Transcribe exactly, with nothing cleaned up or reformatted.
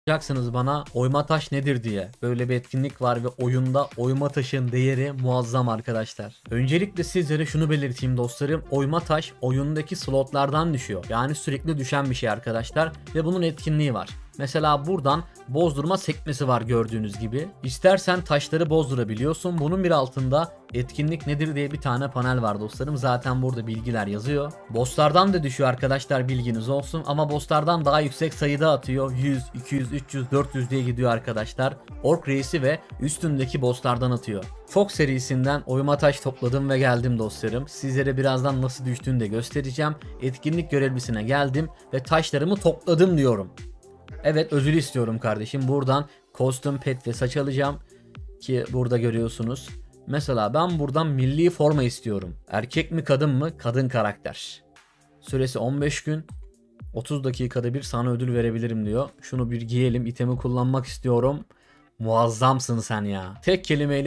Soracaksınız bana oyma taş nedir diye. Böyle bir etkinlik var ve oyunda oyma taşın değeri muazzam arkadaşlar. Öncelikle sizlere şunu belirteyim dostlarım. Oyma taş oyundaki slotlardan düşüyor. Yani sürekli düşen bir şey arkadaşlar ve bunun etkinliği var. Mesela buradan bozdurma sekmesi var gördüğünüz gibi. İstersen taşları bozdurabiliyorsun. Bunun bir altında etkinlik nedir diye bir tane panel var dostlarım. Zaten burada bilgiler yazıyor. Bosslardan da düşüyor arkadaşlar, bilginiz olsun. Ama bosslardan daha yüksek sayıda atıyor. yüz, iki yüz, üç yüz, dört yüz diye gidiyor arkadaşlar. Ork reisi ve üstündeki bosslardan atıyor. Fok serisinden oyma taş topladım ve geldim dostlarım. Sizlere birazdan nasıl düştüğünü de göstereceğim. Etkinlik görevlisine geldim ve taşlarımı topladım diyorum. Evet, ödül istiyorum kardeşim. Buradan kostüm, pet ve saç alacağım. Ki burada görüyorsunuz. Mesela ben buradan milli forma istiyorum. Erkek mi kadın mı? Kadın karakter. Süresi on beş gün. otuz dakikada bir sana ödül verebilirim diyor. Şunu bir giyelim. İtemi kullanmak istiyorum. Muazzamsın sen ya. Tek kelimeyle